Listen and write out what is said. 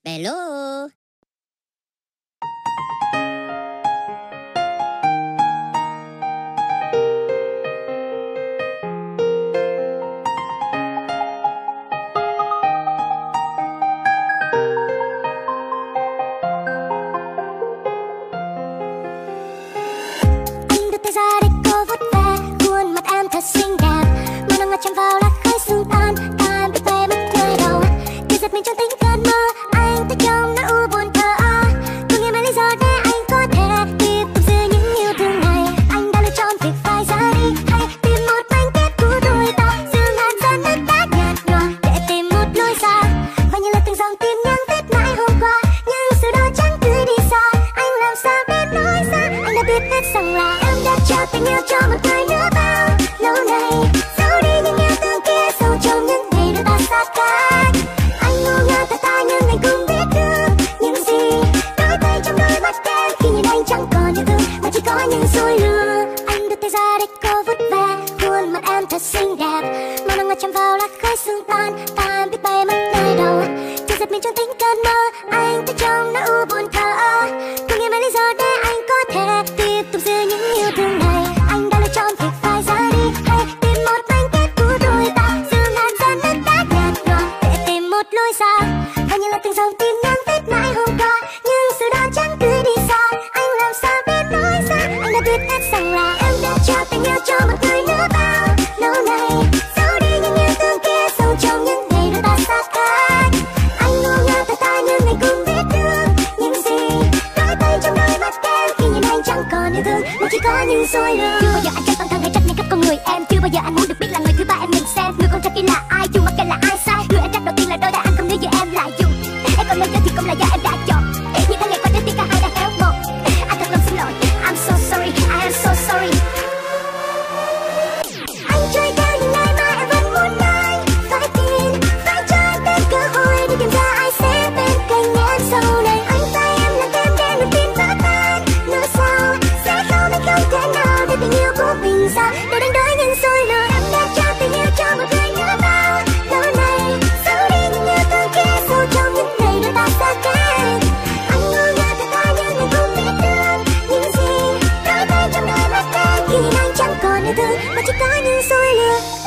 Bello. Anh đưa tay ra để cô vuốt ve khuôn mặt em thật xinh đẹp, mưa nắng ngập chạm vào lá khói sương tan, em bị mê mất nơi đầu. Khi giật mình trong tính cơn mơ, anh thấy trong nỗi u buồn thơ. Tôi nghĩ mấy lý do để anh có thể tiếp tục giữ những yêu thương này. Anh đã lựa chọn việc phải ra đi hay tìm một manh kết của đôi ta, dường hàn dần nước đã nhạt nhòa để tìm một lối ra. Và như là từng dòng tin nhắn viết mãi hôm qua, nhưng sự đó chẳng cứ đi xa. Anh làm sao biết nói ra, anh đã biết hết rằng là em đã trao tình yêu cho một người nữa bao lâu nay. Giấu đi những yêu thương kia sâu trong những ngày đôi ta xa cách. Anh ngu ngơ thật ta nhưng anh cũng biết được những gì đôi tay trong đôi mắt em khi nhìn anh chẳng còn yêu thương mà chỉ có những dối lừa. Anh đưa tay ra để cô vuốt ve khuôn mặt em thật xinh đẹp, màu nắng ngập chạm vào lá khói sương tan, ta em biết bay mất nơi đầu. Chỉ giật mình trong tính cơn mơ, anh thấy trong nỗi u buồn thơ. Tôi nghĩ mấy lý do để anh có thể tiếp tục giữ những yêu thương này. Anh đã lựa chọn việc phải ra đi hay tìm một manh kết của đôi ta, dường hàn dần nước đã nhạt nhòa để tìm một lối ra. Và như là từng dòng tin nhắn viết mãi hôm qua, nhưng sự đó chẳng cứ đi xa. Anh làm sao biết nói ra, anh đã biết hết rằng là em đã trao tình yêu cho một người nữa bao lâu nay. Giấu đi những yêu thương kia sâu trong những ngày đôi ta xa cách. Anh ngu ngơ thật ta nhưng anh cũng biết được những gì đôi tay trong đôi mắt em khi nhìn anh chẳng còn yêu thương mà chỉ có những dối lừa. Chưa bao giờ anh cho toàn thân hay trách nên các con người em, chưa bao giờ anh muốn được biết là người thứ ba em mình xem. Người con trai kia là ai, dù mặc kệ là ai sai, người anh trách đầu tiên là đôi ta anh không nếu như em lại dù em còn lời cho thì cũng là do em đã chọn. Những tháng ngày qua đến thì cả hai đã héo một. Anh thật lòng xin lỗi, I'm so sorry, I am so sorry. Anh trôi theo những ngày mà em vẫn muốn anh phải tin, phải cho anh thêm cơ hội để tìm ra ai sẽ bên cạnh em sau này. Anh tay em là thêm để niềm tin vỡ tan, nữa sau sẽ không anh không thể nào để tình yêu của mình ra để đánh đổi những dối lừa. Em đã trao tình yêu cho một người nữa bao lâu nay. Giấu đi những yêu thương kia sâu trong những ngày đôi ta xa cách. Anh ngu ngơ thật ta nhưng anh không biết được những gì đôi tay trong đôi mắt em khi nhìn anh chẳng còn yêu thương mà chỉ có những dối lừa.